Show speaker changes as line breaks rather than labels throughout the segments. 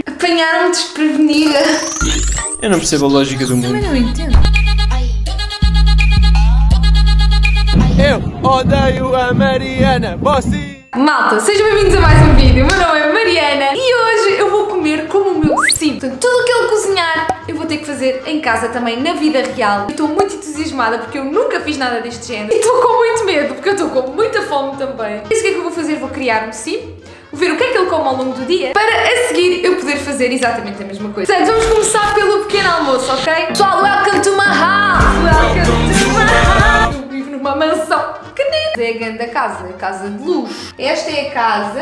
Apanharam-me desprevenida.
Eu não percebo a lógica do mundo.
Também não entendo.
Eu odeio a Mariana Bossi.
Malta, sejam bem-vindos a mais um vídeo. Meu nome é Mariana e hoje eu vou comer como o meu sim. Portanto, tudo o que ele cozinhar eu vou ter que fazer em casa também, na vida real. Estou muito entusiasmada porque eu nunca fiz nada deste género. E estou com muito medo porque eu estou com muita fome também. Por isso o que é que eu vou fazer? Vou criar um sim, vou ver o que é que ele come ao longo do dia para a seguir eu poder fazer exatamente a mesma coisa. Portanto, vamos começar pelo pequeno almoço, ok? Pessoal, welcome to my house! Welcome to my house! Eu vivo numa mansão pequenina. É a grande casa, a casa de luxo. Esta é a casa.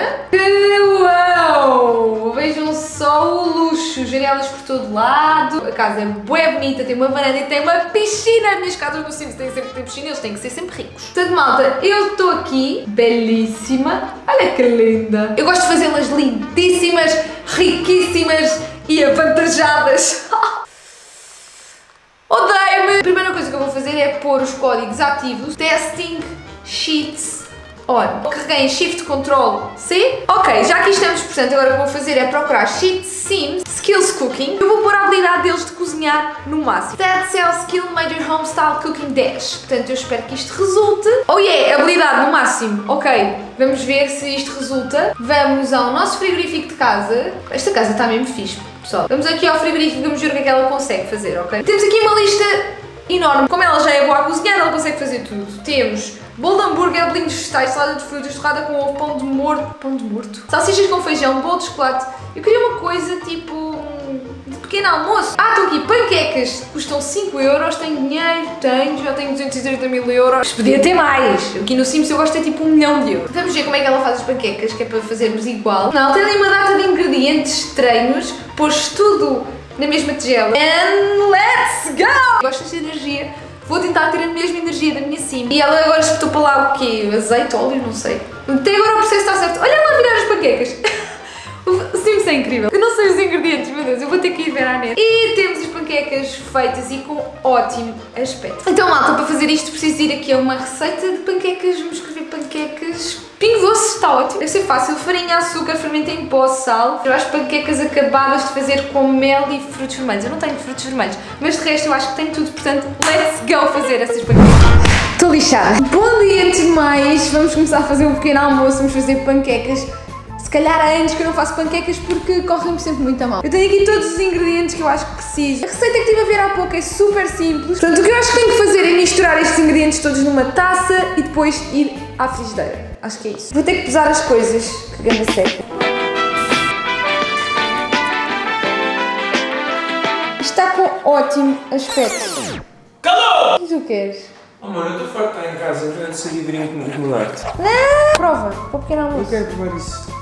Uau! Vejam só o luxo, janelas por todo lado. A casa é bué bonita, tem uma varanda e tem uma piscina. As minhas casas no Sims têm sempre que ter piscina, eles têm que ser sempre ricos. Portanto, malta, eu estou aqui, belíssima. Olha que linda. Eu gosto de fazê-las lindíssimas, riquíssimas e avantajadas. Odeio-me! A primeira coisa que eu vou fazer é pôr os códigos ativos. Testing Sheets On. Carreguei em Shift Ctrl C. Ok, já aqui estamos, portanto, agora o que eu vou fazer é procurar Sheets Sims Skills Cooking. Eu vou pôr a habilidade deles de cozinhar no máximo. That Cell Skill Major Home Style Cooking Dash. Portanto, eu espero que isto resulte. Oh yeah, habilidade no máximo. Ok, vamos ver se isto resulta. Vamos ao nosso frigorífico de casa. Esta casa está mesmo fixe, pessoal. Vamos aqui ao frigorífico e vamos ver o que é que ela consegue fazer, ok? Temos aqui uma lista enorme. Como ela já é boa a cozinhar, ela consegue fazer tudo. Temos bolo de hambúrguer, bolinhos vegetais, salada de frutas, torrada com ovo, pão de morto, salsichas com feijão, bolo de chocolate. Eu queria uma coisa tipo de pequeno almoço. Ah, estão aqui panquecas, custam 5 euros, tenho dinheiro, já tenho 230 mil euros. Mas podia ter mais. Aqui no Sims eu gosto de ter tipo 1 milhão de euros. Vamos ver como é que ela faz as panquecas, que é para fazermos igual. Não, tem ali uma data de ingredientes estranhos, pôs tudo na mesma tigela. And let's go! Gosto desta energia. Vou tentar ter a mesma energia da minha sim. E ela agora espetou para lá o quê? Azeite, óleo, não sei. Até agora o processo está certo. Olha lá virar as panquecas. O Sims é incrível. Eu não sei os ingredientes, meu Deus, eu vou ter que ir ver à net. E temos as panquecas feitas e com ótimo aspecto. Então, malta, para fazer isto preciso ir aqui a uma receita de panquecas. Vamos escrever panquecas. Pingo doce, está ótimo. Deve ser fácil. Farinha, açúcar, fermento em pó, sal. Eu acho panquecas acabadas de fazer com mel e frutos vermelhos. Eu não tenho frutos vermelhos, mas de resto eu acho que tenho tudo. Portanto, let's go fazer essas panquecas. Estou lixada. Bom dia, antes de mais. Vamos começar a fazer um pequeno almoço. Vamos fazer panquecas. Se calhar há anos que eu não faço panquecas porque correm-me sempre muito a mão. Eu tenho aqui todos os ingredientes que eu acho que preciso. A receita que estive a ver há pouco é super simples. Portanto, o que eu acho que tenho que fazer é misturar estes ingredientes todos numa taça e depois ir à frigideira. Acho que é isso. Vou ter que pesar as coisas. Que ganda seca. Está com ótimo aspecto.
Calou!
O que tu queres?
Oh mano, eu estou farto de estar em casa, eu não sei vir incomodar-te.
Não! Prova, para o pequeno almoço.
Eu quero provar isso.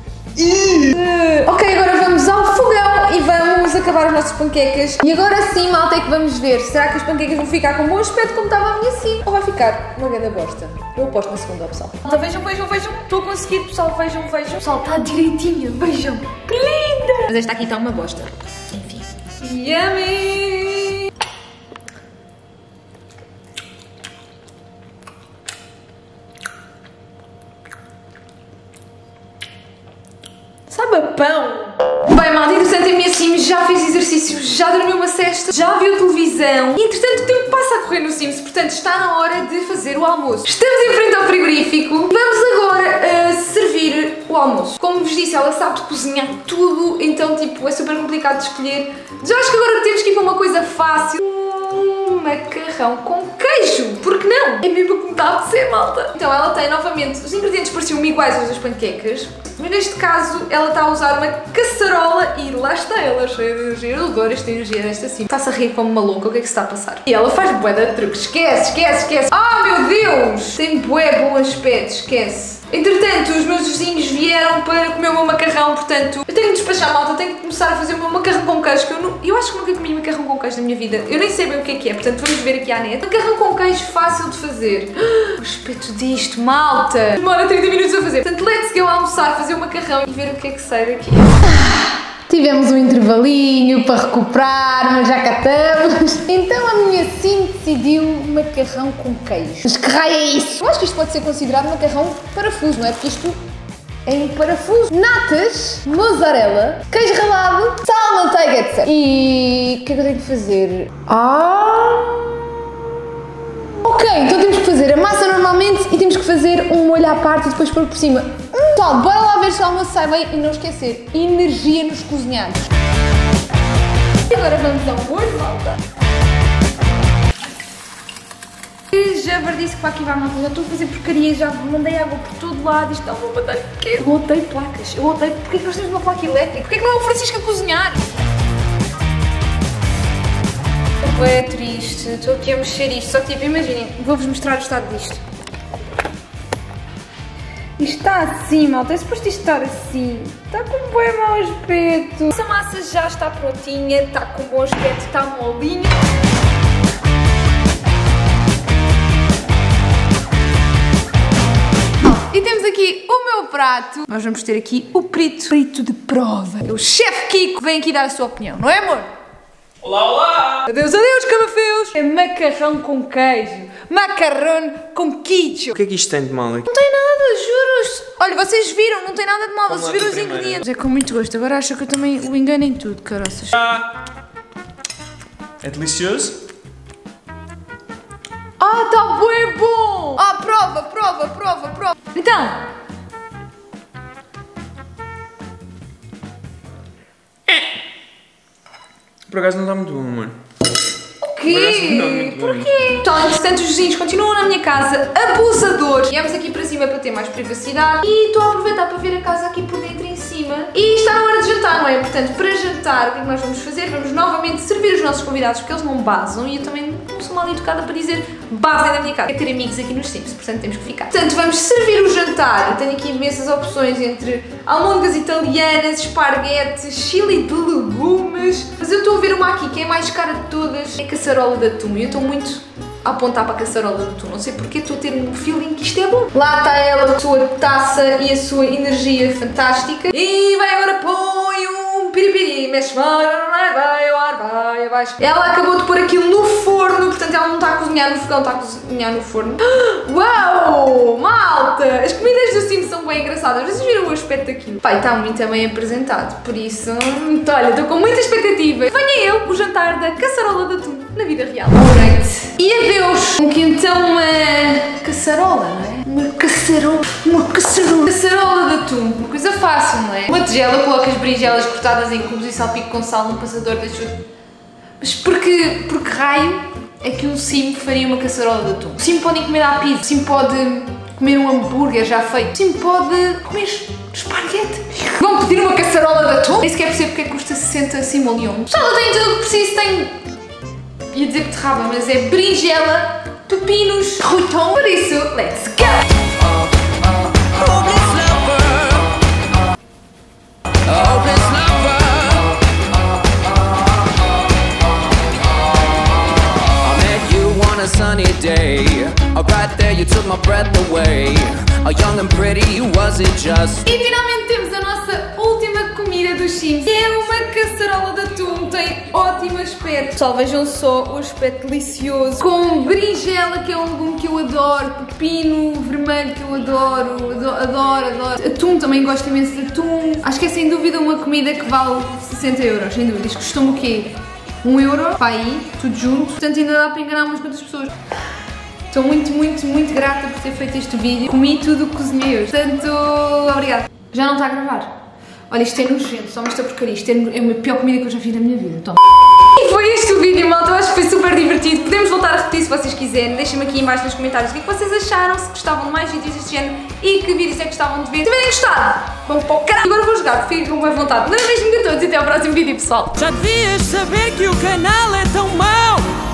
Ok, agora vamos ao fogão e vamos acabar as nossas panquecas. E agora sim, malta, é que vamos ver. Será que as panquecas vão ficar com um bom aspecto como estava a minha sim? Ou vai ficar uma grande bosta? Eu aposto na segunda opção. Malta, vejam. Estou a conseguir, pessoal, vejam. Pessoal, está direitinha, vejam. Que linda! Mas esta aqui está uma bosta. Enfim. Yummy! Sabe a pão? Bem, malta, entretanto a minha Sims já fez exercício, já dormiu uma cesta, já viu televisão e entretanto o tempo passa a correr no Sims, portanto está na hora de fazer o almoço. Estamos em frente ao frigorífico, vamos agora servir o almoço. Como vos disse, ela sabe cozinhar tudo, então tipo é super complicado de escolher. Já acho que agora temos que ir para uma coisa fácil. Macarrão com queijo, porque não? É mesmo como está a ser, malta. Então ela tem novamente, os ingredientes pareciam iguais aos das panquecas, mas neste caso ela está a usar uma caçarola e lá está ela, cheia de energia. Eu adoro esta energia desta assim. Está-se a rir como maluca, o que é que se está a passar? E ela faz bué de truques, esquece. Ah, meu Deus! Tem bué bom aspecto, esquece. Entretanto, os meus vizinhos vieram para comer o meu macarrão, portanto, eu tenho de despachar, malta, tenho que começar a fazer o meu macarrão com queijo, que eu acho que nunca comi macarrão com queijo na minha vida. Eu nem sei bem o que é, portanto, vamos ver aqui à net. Macarrão com queijo fácil de fazer. O aspecto disto, malta! Demora 30 minutos a fazer. Portanto, let's go almoçar, fazer o macarrão e ver o que é que sai daqui. Tivemos um intervalinho para recuperar, mas já cá estamos. Então a minha sim decidiu macarrão com queijo. Mas que raio é isso? Eu acho que isto pode ser considerado macarrão parafuso, não é? Porque isto em parafuso. Natas, mozzarella, queijo ralado, sal, manteiga, etc. E o que é que eu tenho que fazer? Ok, então temos que fazer a massa normalmente e temos que fazer um molho à parte e depois pôr por cima. Então, bora lá ver se o almoço sai bem e não esquecer, energia nos cozinhados. E agora vamos ao molho, malta. Já disse que para aqui vai, malta, já estou a fazer porcaria, já mandei água por todo lado, isto não vou matar ninguém. Eu odeio placas, eu odeio, porque é que nós temos uma placa elétrica? Porque é que não é o Francisco a cozinhar? É triste, estou aqui a mexer isto, só que tipo, imaginem, vou-vos mostrar o estado disto. Isto está assim, malta, é suposto isto estar assim, está com um bom mau aspecto. Essa massa já está prontinha, está com um bom aspecto, está molinha. E temos aqui o meu prato. Nós vamos ter aqui o perito de prova. O chefe Kiko vem aqui dar a sua opinião, não é, amor?
Olá, olá!
Adeus, adeus, camafeus! É macarrão com queijo, macarrão com queijo.
O que é que isto tem de mal aqui?
Não tem nada, juro-vos. Olha, vocês viram, não tem nada de mal, vocês viram os ingredientes. É com muito gosto, agora acho que eu também o engano em tudo, caroças.
É delicioso?
Ah, tá bem bom! Ah, prova. Então...
Por acaso não está muito bom, amor.
O quê? Porquê? Então, entretanto, os vizinhos continuam na minha casa abusadores. Viemos aqui para cima para ter mais privacidade e estou a aproveitar para ver a casa aqui por dentro em cima. E está na hora de jantar, não é? Portanto, para jantar, o que é que nós vamos fazer? Vamos novamente servir os nossos convidados, porque eles não basam e eu também não sou mal educada para dizer basem na minha casa. É ter amigos aqui nos Sims, portanto temos que ficar. Portanto, vamos servir o jantar. Eu tenho aqui imensas opções entre almôndegas italianas, esparguete, chili de legumes. Mas eu estou a ver uma aqui que é a mais cara de todas, é a caçarola de atum. E eu estou muito a apontar para a caçarola de atum. Não sei porque, estou a ter um feeling que isto é bom. Lá está ela com a sua taça e a sua energia fantástica. E vai agora põe um piripiri, mexe vai abaixo. Ela acabou de pôr aquilo no forno, portanto ela não está a cozinhar no fogão, está a cozinhar no forno. Uau! Malta! As comidas do Sims são bem engraçadas. Vocês viram o aspecto daquilo? Pai, está muito bem apresentado, por isso, olha, estou com muita expectativa. Venha eu, o jantar da caçarola de atum na vida real. Alright. E adeus! Que então uma caçarola, não é? Uma caçarola. Caçarola de atum. Uma coisa fácil, não é? Uma tigela, coloca as berinjelas cortadas em cubos e salpico com sal num passador de ajuda. Mas porque raio é que um Sim faria uma caçarola de atum? O Sim pode encomendar pizza, o Sim pode comer um hambúrguer já feito, o Sim pode comer esparguete. Vão pedir uma caçarola de atum? Nem sequer percebo porque é que custa 60 simoleons. Pessoal, eu tenho tudo o que preciso, tenho... ia dizer beterraba, mas é berinjela, pepinos, ruitão. Por isso, let's go!
A sunny day, right there you took my breath away. Young and pretty, was it just?
E finalmente temos a nossa última comida dos Sims. É uma caçarola de atum, tem ótimo aspecto. Pessoal, vejam só o aspecto delicioso. Com berinjela, que é um legume que eu adoro, pepino vermelho que eu adoro. Atum, também gosto imenso de atum. Acho que é sem dúvida uma comida que vale 60 euros, sem dúvida. Isto custou-me o quê? 1 euro para aí, tudo junto, portanto ainda dá para enganar umas quantas pessoas. Estou muito grata por ter feito este vídeo. Comi tudo o que cozinhei hoje, portanto, obrigada. Já não está a gravar. Olha, isto é nojento, só esta porcaria. Isto é a pior comida que eu já fiz na minha vida. Toma. E foi este o vídeo, malta. Eu acho que foi super divertido. Podemos voltar a repetir se vocês quiserem. Deixem-me aqui em baixo nos comentários o que é que vocês acharam, se gostavam de mais vídeos deste género e que vídeos é que gostavam de ver. Se tiverem gostado, vamos para o caralho. Agora vou jogar, fiquem com boa vontade. Um beijinho a todos e até ao próximo vídeo, pessoal.
Já devias saber que o canal é tão mau.